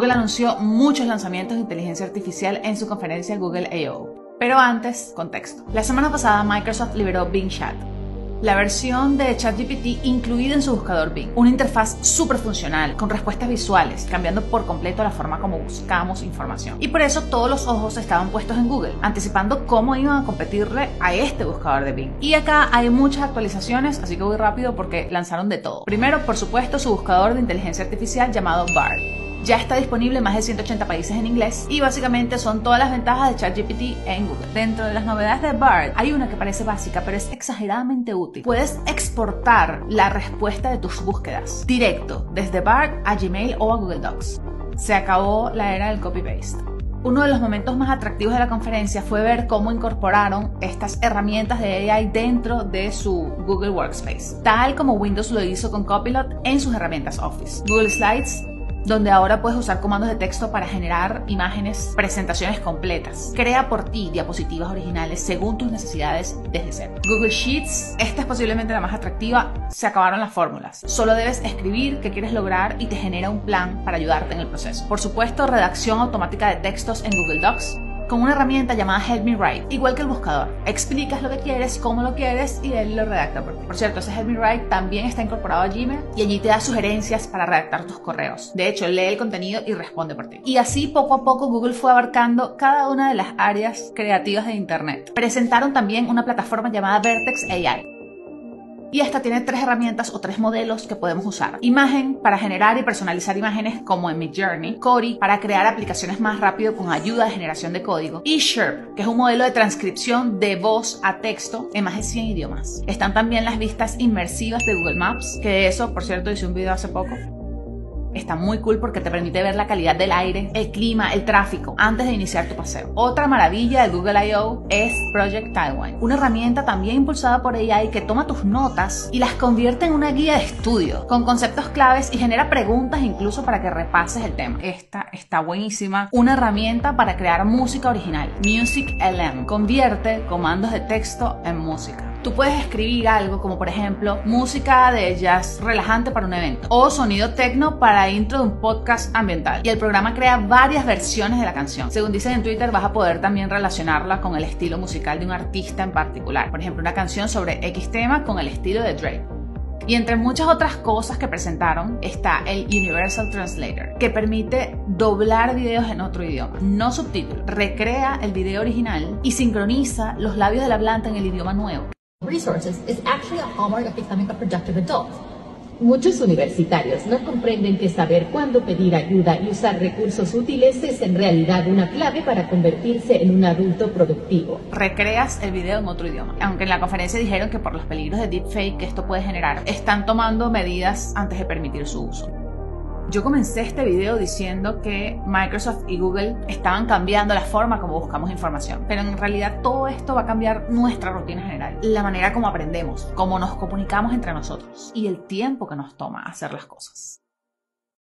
Google anunció muchos lanzamientos de inteligencia artificial en su conferencia Google I/O. Pero antes, contexto. La semana pasada Microsoft liberó Bing Chat, la versión de ChatGPT incluida en su buscador Bing, una interfaz súper funcional, con respuestas visuales, cambiando por completo la forma como buscamos información. Y por eso todos los ojos estaban puestos en Google, anticipando cómo iban a competirle a este buscador de Bing. Y acá hay muchas actualizaciones, así que voy rápido porque lanzaron de todo. Primero, por supuesto, su buscador de inteligencia artificial llamado Bard. Ya está disponible en más de 180 países en inglés y básicamente son todas las ventajas de ChatGPT en Google. Dentro de las novedades de Bard hay una que parece básica pero es exageradamente útil. Puedes exportar la respuesta de tus búsquedas directo desde Bard a Gmail o a Google Docs. Se acabó la era del copy-paste. Uno de los momentos más atractivos de la conferencia fue ver cómo incorporaron estas herramientas de AI dentro de su Google Workspace, tal como Windows lo hizo con Copilot en sus herramientas Office. Google Slides, donde ahora puedes usar comandos de texto para generar imágenes, presentaciones completas. Crea por ti diapositivas originales según tus necesidades desde cero. Google Sheets, esta es posiblemente la más atractiva, se acabaron las fórmulas. Solo debes escribir qué quieres lograr y te genera un plan para ayudarte en el proceso. Por supuesto, redacción automática de textos en Google Docs, con una herramienta llamada Help Me Write, igual que el buscador. Explicas lo que quieres, cómo lo quieres y él lo redacta por ti. Por cierto, ese Help Me Write también está incorporado a Gmail y allí te da sugerencias para redactar tus correos. De hecho, lee el contenido y responde por ti. Y así poco a poco Google fue abarcando cada una de las áreas creativas de Internet. Presentaron también una plataforma llamada Vertex AI. Y esta tiene 3 herramientas o 3 modelos que podemos usar. Imagen para generar y personalizar imágenes como en Midjourney. Cori para crear aplicaciones más rápido con ayuda de generación de código. Y Sherp, que es un modelo de transcripción de voz a texto en más de 100 idiomas. Están también las vistas inmersivas de Google Maps, que de eso, por cierto, hice un video hace poco. Está muy cool porque te permite ver la calidad del aire, el clima, el tráfico antes de iniciar tu paseo. Otra maravilla de Google I/O es Project Timeline, una herramienta también impulsada por AI que toma tus notas y las convierte en una guía de estudio con conceptos claves y genera preguntas incluso para que repases el tema. Esta está buenísima. Una herramienta para crear música original, Music LM, convierte comandos de texto en música. Tú puedes escribir algo como por ejemplo música de jazz relajante para un evento o sonido techno para intro de un podcast ambiental y el programa crea varias versiones de la canción. Según dicen en Twitter, vas a poder también relacionarla con el estilo musical de un artista en particular. Por ejemplo, una canción sobre X tema con el estilo de Drake. Y entre muchas otras cosas que presentaron está el Universal Translator, que permite doblar videos en otro idioma, no subtítulos. Recrea el video original y sincroniza los labios del hablante en el idioma nuevo. Resources is actually a hallmark of becoming a productive adult. Muchos universitarios no comprenden que saber cuándo pedir ayuda y usar recursos útiles es en realidad una clave para convertirse en un adulto productivo. Recreas el video en otro idioma. Aunque en la conferencia dijeron que por los peligros de deepfake que esto puede generar, están tomando medidas antes de permitir su uso. Yo comencé este video diciendo que Microsoft y Google estaban cambiando la forma como buscamos información, pero en realidad todo esto va a cambiar nuestra rutina general, la manera como aprendemos, cómo nos comunicamos entre nosotros y el tiempo que nos toma hacer las cosas.